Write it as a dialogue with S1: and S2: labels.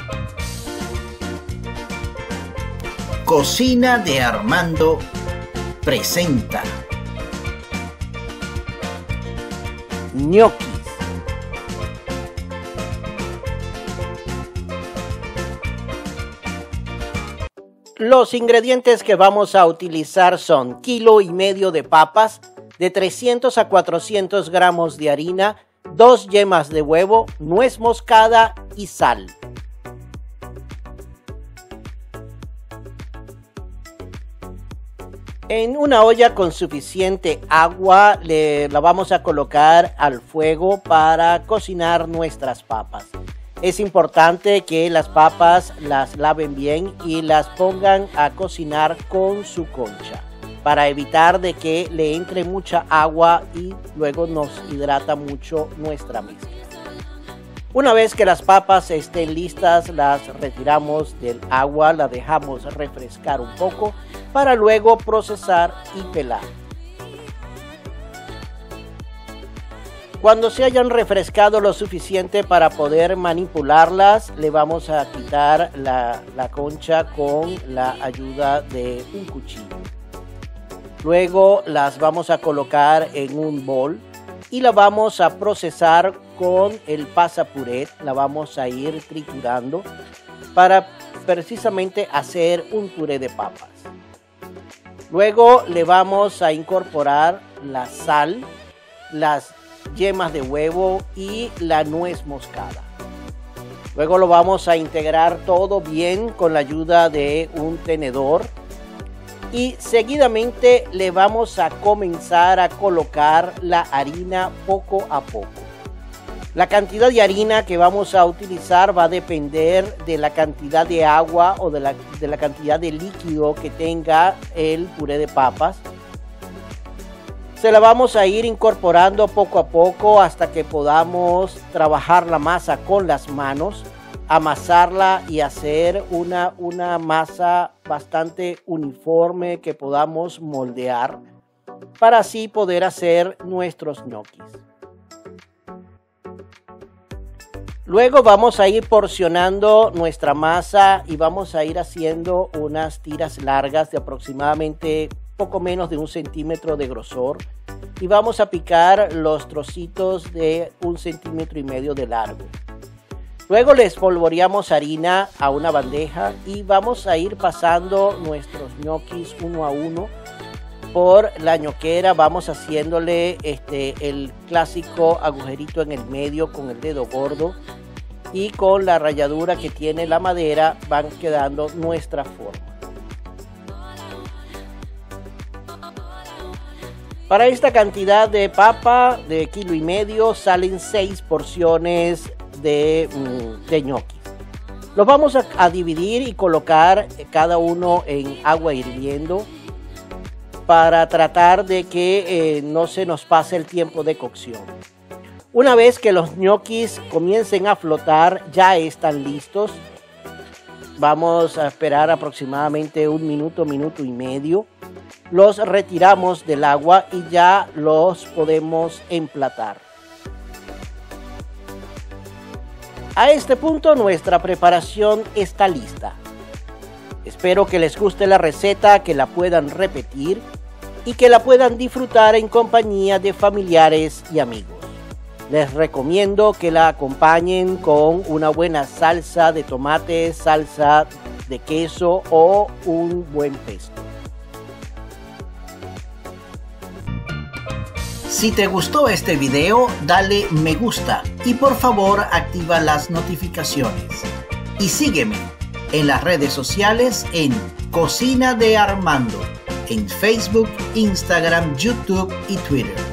S1: Cocina de Armando presenta
S2: ñoquis. Los ingredientes que vamos a utilizar son 1,5 kilos de papas, de 300 a 400 gramos de harina, 2 yemas de huevo, nuez moscada y sal. En una olla con suficiente agua la vamos a colocar al fuego para cocinar nuestras papas. Es importante que las papas las laven bien y las pongan a cocinar con su concha para evitar de que le entre mucha agua y luego nos hidrata mucho nuestra mezcla. Una vez que las papas estén listas, las retiramos del agua, las dejamos refrescar un poco para luego procesar y pelar. Cuando se hayan refrescado lo suficiente para poder manipularlas, le vamos a quitar la concha con la ayuda de un cuchillo. Luego las vamos a colocar en un bol y la vamos a procesar con el pasapuré. La vamos a ir triturando para precisamente hacer un puré de papas. Luego le vamos a incorporar la sal, las yemas de huevo y la nuez moscada. Luego lo vamos a integrar todo bien con la ayuda de un tenedor. Y seguidamente le vamos a comenzar a colocar la harina poco a poco. La cantidad de harina que vamos a utilizar va a depender de la cantidad de agua o de la cantidad de líquido que tenga el puré de papas. Se la vamos a ir incorporando poco a poco hasta que podamos trabajar la masa con las manos, amasarla y hacer una masa bastante uniforme que podamos moldear para así poder hacer nuestros ñoquis. Luego vamos a ir porcionando nuestra masa y vamos a ir haciendo unas tiras largas de aproximadamente poco menos de 1 centímetro de grosor y vamos a picar los trocitos de 1,5 centímetros de largo. Luego le espolvoreamos harina a una bandeja y vamos a ir pasando nuestros ñoquis uno a uno por la ñoquera. Vamos haciéndole el clásico agujerito en el medio con el dedo gordo y con la ralladura que tiene la madera van quedando nuestra forma. Para esta cantidad de papa de 1,5 kilos salen 6 porciones de ñoquis. Los vamos a dividir y colocar cada uno en agua hirviendo para tratar de que no se nos pase el tiempo de cocción. Una vez que los ñoquis comiencen a flotar, ya están listos. Vamos a esperar aproximadamente 1 minuto, minuto y medio. Los retiramos del agua y ya los podemos emplatar. A este punto nuestra preparación está lista. Espero que les guste la receta, que la puedan repetir y que la puedan disfrutar en compañía de familiares y amigos. Les recomiendo que la acompañen con una buena salsa de tomate, salsa de queso o un buen pesto.
S1: Si te gustó este video, dale me gusta y por favor activa las notificaciones. Y sígueme en las redes sociales en Cocina de Armando, en Facebook, Instagram, YouTube y Twitter.